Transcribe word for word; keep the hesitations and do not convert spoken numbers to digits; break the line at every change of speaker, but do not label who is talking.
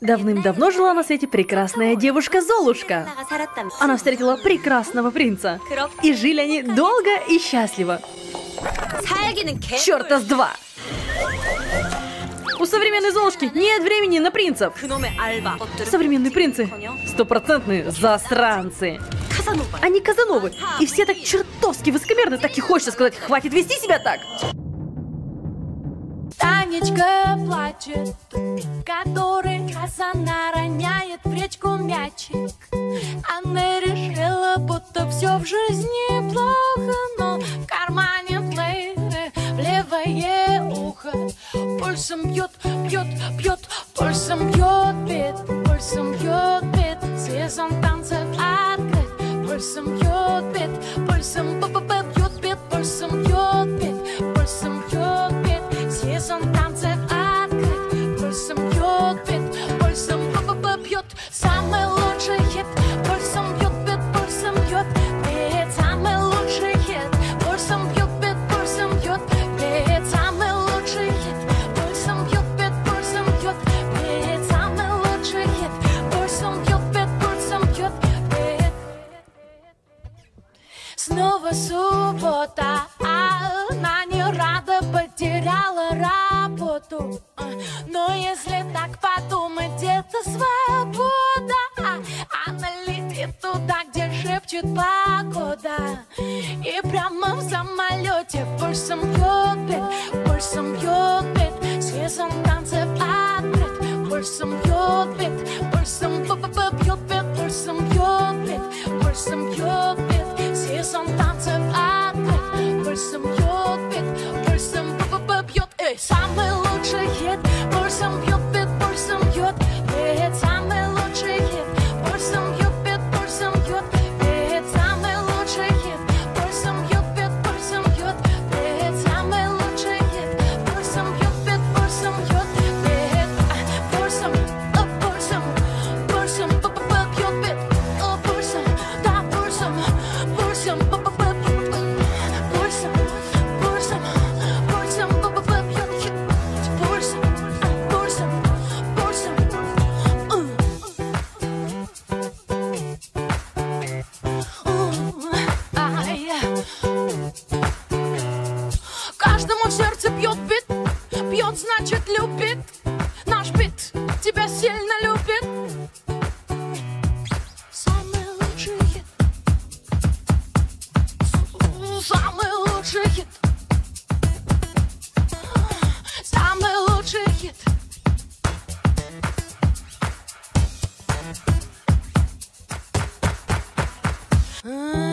Давным-давно жила на свете прекрасная девушка Золушка. Она встретила прекрасного принца. И жили они долго и счастливо. Чёрта с два! У современной Золушки нет времени на принцев. Современные принцы – стопроцентные засранцы. Они Казановы. И все так чертовски высокомерны, так и хочется сказать, хватит вести себя так.
Танечка плачет, который раз она роняет в речку мячик. Она решила, будто все в жизни плохо, но в кармане плееры в левое ухо. Пульсом бьет, бьет, бьет, пульсом бьет бит, пульсом бьет бит, сезон танцев открыт. Пульсом бьет бит, пульсом бьет бит, пульсом бьет бит, пульсом бьет бит. Сезон танцев открыт, пульсом бьет бит, пульсом бьет. Самый лучший хит, пульсом бьет бит, пульсом бьет бит. Самый лучший хит, пульсом бьет бит, пульсом бьет бит. Самый лучший хит, пульсом бьет бит, пульсом бьет бит. Самый лучший хит, пульсом бьет бит, пульсом бьет бит. Снова суббота, а она не рада, потеряла работу. Но если так подумать, это свобода. Она летит туда, где шепчет погода. И прямо в самолете пульсом бьет бит, пульсом бьет бит. Сезон танцев открыт, пульсом бьет бит, пульсом бьет бит, пульсом бьет бит, пульсом бьет бит. Сезон танцев открыт, пульсом бьет бит, пульсом бьет. Эй, самый лучший хит, пульсом бьет бит, пульсом бьет бит. Самый лучший хит, пульсом бьет бит, пульсом бьет бит. Самый лучший хит, пульсом бьет бит, пульсом бьет бит. Самый лучший хит, пульсом бьет бит, пульсом бьет бит. Пульсом, пульсом, пульсом бьет бит, пульсом, да, пульсом, пульсом, пульсом, пульсом, пульсом бьет хит, пульсом, пульсом, пульсом. Каждому в сердце бьет бит, бьет, значит любит. Наш бит тебя сильно любит. Самый лучший хит, самый лучший хит, самый лучший хит. А